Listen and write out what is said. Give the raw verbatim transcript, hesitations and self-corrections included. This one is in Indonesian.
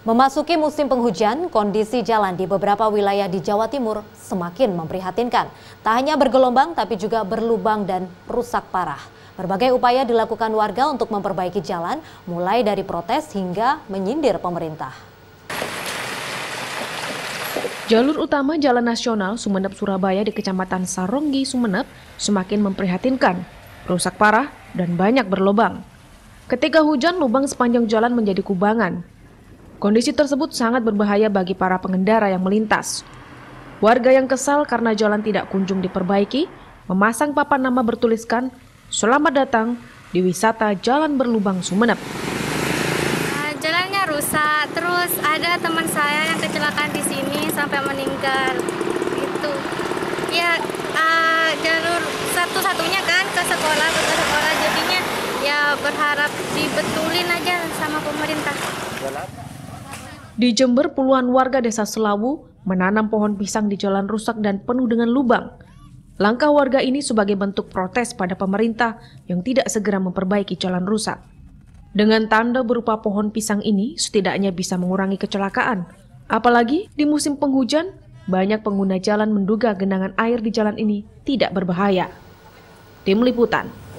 Memasuki musim penghujan, kondisi jalan di beberapa wilayah di Jawa Timur semakin memprihatinkan. Tak hanya bergelombang, tapi juga berlubang dan rusak parah. Berbagai upaya dilakukan warga untuk memperbaiki jalan, mulai dari protes hingga menyindir pemerintah. Jalur utama Jalan Nasional Sumeneb-Surabaya di Kecamatan Saronggi, Sumeneb semakin memprihatinkan, rusak parah dan banyak berlubang. Ketika hujan, lubang sepanjang jalan menjadi kubangan. Kondisi tersebut sangat berbahaya bagi para pengendara yang melintas. Warga yang kesal karena jalan tidak kunjung diperbaiki, memasang papan nama bertuliskan, "Selamat datang di wisata Jalan Berlubang Sumeneb." Uh, jalannya rusak, terus ada teman saya yang kecelakaan di sini sampai meninggal. Gitu. Ya uh, jalur satu-satunya kan ke sekolah, ke sekolah jadinya ya berharap dibetulin aja sama pemerintah. Di Jember, puluhan warga desa Selawu menanam pohon pisang di jalan rusak dan penuh dengan lubang. Langkah warga ini sebagai bentuk protes pada pemerintah yang tidak segera memperbaiki jalan rusak. Dengan tanda berupa pohon pisang ini setidaknya bisa mengurangi kecelakaan. Apalagi di musim penghujan, banyak pengguna jalan menduga genangan air di jalan ini tidak berbahaya. Tim Liputan.